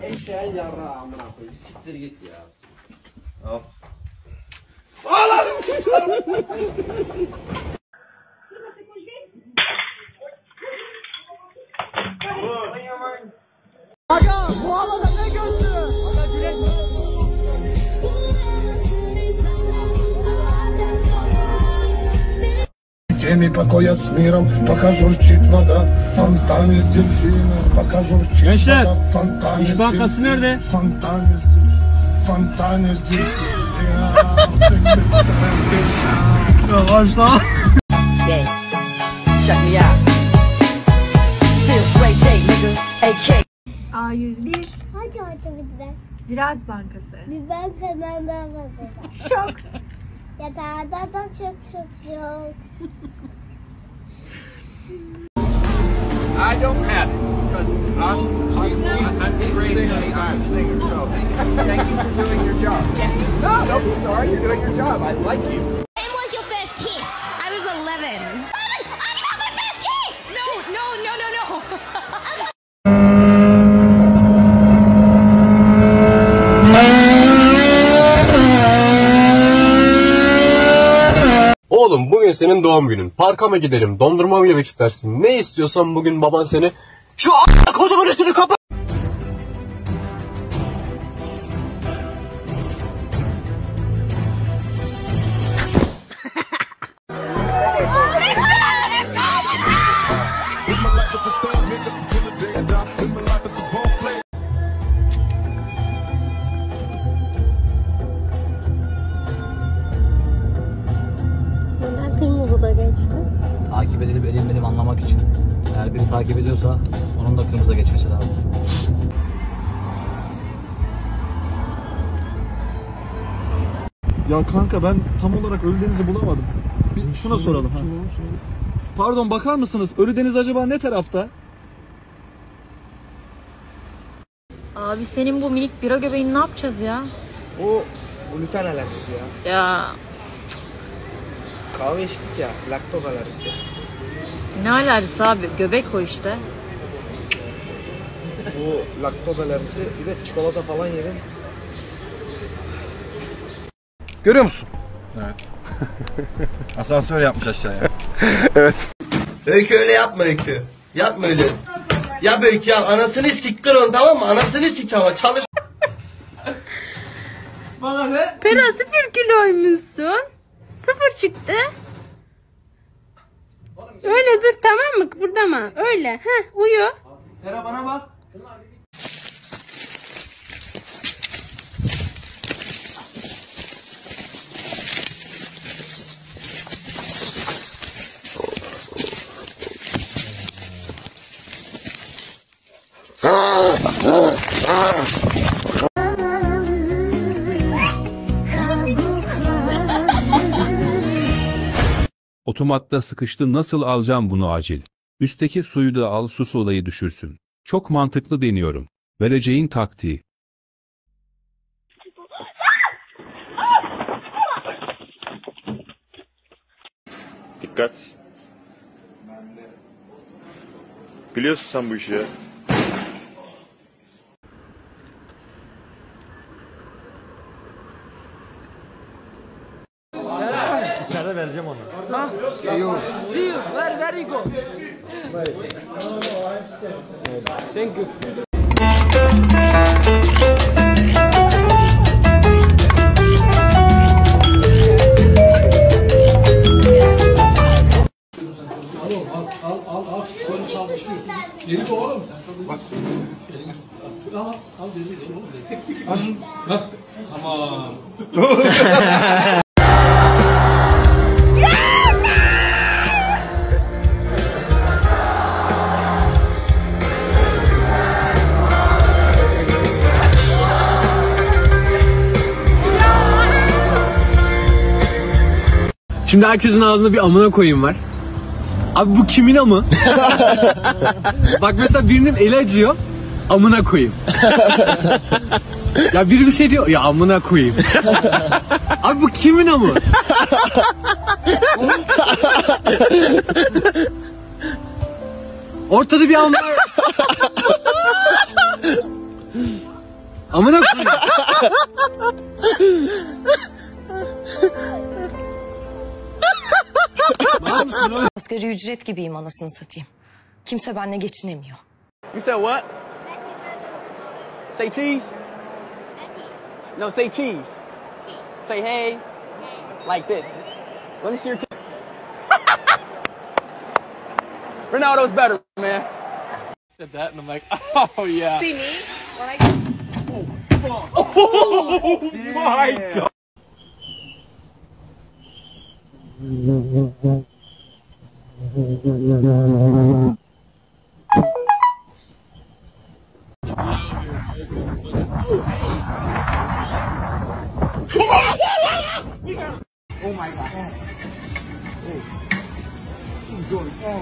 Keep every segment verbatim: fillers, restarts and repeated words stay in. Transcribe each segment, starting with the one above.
Eşeğin yarrağı amına koyayım. Siktir git ya. Al. Ağladım sıçlarım. Aga bu havada ne gördü? Aga direkt Теми покоя с миром, пока журчит вода, фонтане с дельфином, пока журчит Gençler, вода, фонтане İş с Bankası дельфином, nerede? фонтане с дельфином, фонтане с дельфином. Ya varsa. Yeah, check me out. Still great day, nigga. A K. A yüz bir Hadi hadi lütfen. Ziraat Bankası. Bir bankadan daha fazla. Şok. Yatağda da çok çok çok. I don't have it because I'm I'm I'm great. I'm a singer, so thank you for doing your job. No, don't be sorry. You're doing your job. I like you. When was your first kiss? I was eleven. eleven! I got my first kiss! No, no, no, no, no. Oğlum bugün senin doğum günün. Parka mı gidelim? Dondurma mı yemek istersin? Ne istiyorsan bugün baban seni... Şu a**a kodumun üstünü kapat! Kırmızıda geçti. Takip edilip edilmediğimi anlamak için. Eğer biri takip ediyorsa onun da kırmızıda geçmesi lazım. Ya kanka ben tam olarak Ölüdeniz'i bulamadım. Bir şuna soralım ha. Pardon bakar mısınız? Ölüdeniz acaba ne tarafta? Abi senin bu minik bira göbeğini ne yapacağız ya? O gluten alerjisi ya. Ya Kahve içtik ya, laktoz alerjisi. ne alerjisi abi? Göbek o işte. Bu laktoz alerjisi, bir de çikolata falan yedim. Görüyor musun? Evet. Asansör yapmış aşağıya. Evet. Öykü öyle yapma Öykü. Yapma öyle. Ya Öykü ya anasını siktir onu tamam mı? Anasını sik ama çalış. Bana ne? Pera sıfır kiloymuşsun. Sıfır çıktı. Öyle dur tamam mı? Burada mı? Öyle. Heh uyu. Pera bana bak. Otomatta sıkıştı, nasıl alacağım bunu acil? Üstteki suyu da al, sus olayı düşürsün. Çok mantıklı deniyorum. Vereceğin taktiği. Dikkat. Biliyorsun sen bu işi ya. İçeride vereceğim onu. Ha? See you. See you. Where, where you go? Thank you. Al al al al. Onu çalışıyor. Yeni bu oğlum. Bak. Al al dedi oğlum. Al. Bak. Tamam. Şimdi herkesin ağzına bir amına koyayım var. Abi bu kimin amı? Bak mesela birinin eli acıyor. Amına koyayım. Ya biri bir şey diyor. Ya amına koyayım. Abi bu kimin amı? Ortada bir am var. Amına koyayım. Var mısın oğlum? Asgari ücret gibiyim anasını satayım. Kimse benimle geçinemiyor. You said what? Say cheese? No, say cheese. Say hey. Like this. Let me see your teeth. Ronaldo's better, man. Said that and I'm like, oh yeah. See me? When I... Oh my god. Oh my god. Hey. Keep going. Oh.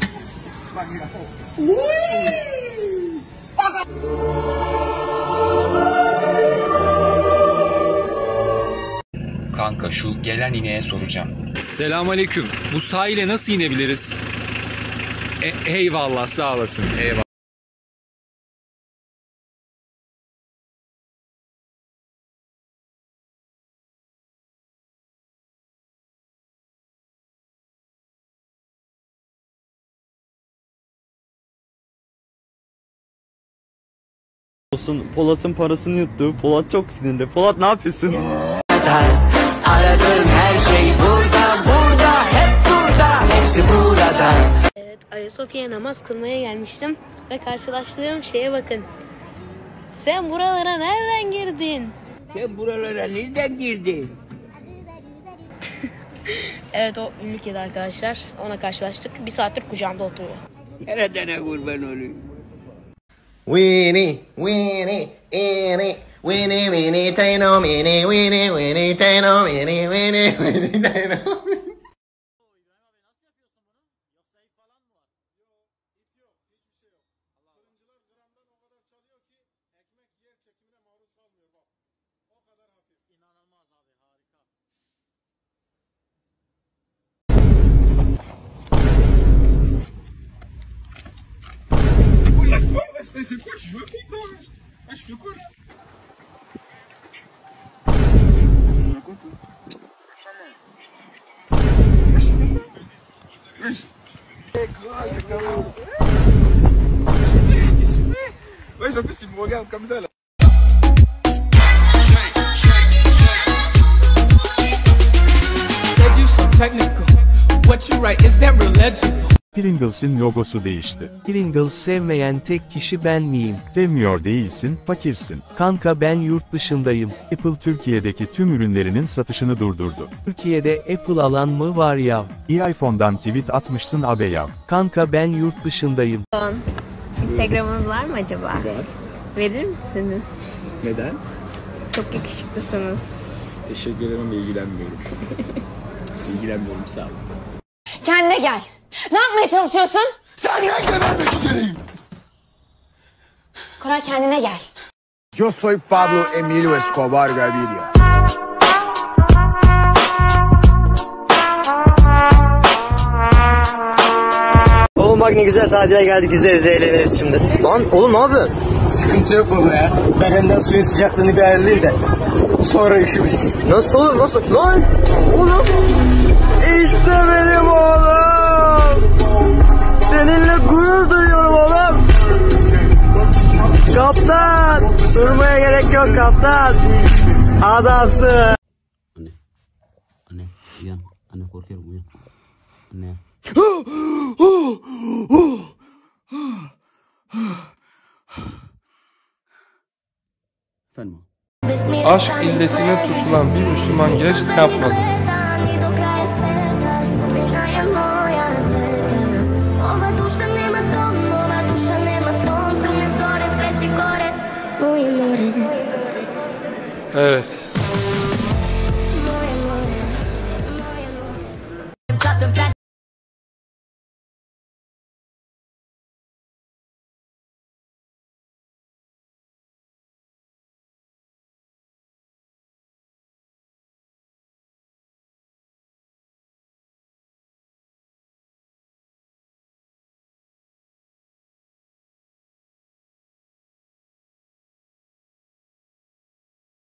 Kanka şu gelen ineğe soracağım. Selamünaleyküm. Bu sahile nasıl inebiliriz? E, eyvallah, sağ olasın. Eyvallah. Olsun, Polat'ın parasını yuttu. Polat çok sinirli. Polat ne yapıyorsun? Aradığın her şey burada, burada, hep burada, hepsi burada. Evet, Ayasofya'ya namaz kılmaya gelmiştim ve karşılaştığım şeye bakın. Sen buralara nereden girdin? Sen buralara nereden girdin? Evet, o ünlü kedi arkadaşlar. Ona karşılaştık. Bir saattir kucağımda oturuyor. Nereden kurban olayım? Winnie, Winnie, Winnie, Winnie, Winnie, Taino, Winnie, Winnie, Winnie, Taino, Winnie, Winnie, Winnie, Taino. C'est quoi? Je veux pas. Je fais quoi là? Ouais, en plus il me regarde comme ça là. Said you so technical. What you write, is that religion? Pringles'in logosu değişti. Pringles sevmeyen tek kişi ben miyim? Demiyor değilsin, fakirsin. Kanka ben yurt dışındayım. Apple Türkiye'deki tüm ürünlerinin satışını durdurdu. Türkiye'de Apple alan mı var ya? iPhone'dan tweet atmışsın abe ya. Kanka ben yurt dışındayım. Instagram'ınız var mı acaba? Var. Verir misiniz? Neden? Çok yakışıklısınız. Teşekkür ederim, ilgilenmiyorum. İlgilenmiyorum, sağ ol. Kendine gel. Ne yapmaya çalışıyorsun? Sen gel gebermek üzereyim. Koray kendine gel. Yo soy Pablo Emilio Escobar Gaviria. Oğlum bak ne güzel tatile geldik, güzeliz, eğleniriz şimdi. Lan oğlum ne yapıyorsun? Sıkıntı yok baba ya. Ben önden suyun sıcaklığını bir ayarlayayım da sonra üşümeyiz. Nasıl olur, nasıl? Lan oğlum. İşte benim oğlum. Seninle gurur duyuyorum oğlum. Kaptan. Durmaya gerek yok kaptan. Adamsın. Anne. Anne uyan. Anne korkuyorum uyan. Anne. Efendim? Aşk illetine tutulan bir Müslüman genç ne yapmalı? Evet.